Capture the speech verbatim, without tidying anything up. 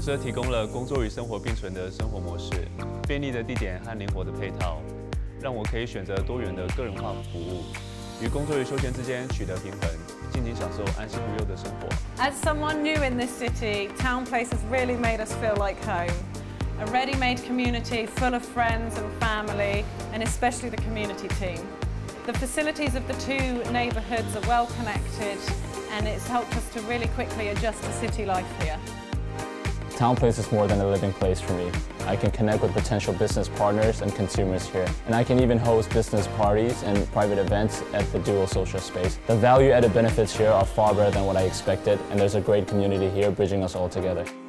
车提供了工作与生活并存的生活模式，便利的地点和灵活的配套，让我可以选择多元的个人化服务，与工作与休闲之间取得平衡，尽情享受安心无忧的生活。 As someone new in this city, TOWNPLACE has really made us feel like home. A ready-made community full of friends and family, and especially the community team. The facilities of the two neighbourhoods are well connected, and it's helped us to really quickly adjust to city life here. TOWNPLACE is more than a living place for me. I can connect with potential business partners and consumers here. And I can even host business parties and private events at the dual social space. The value-added benefits here are far better than what I expected, and there's a great community here bridging us all together.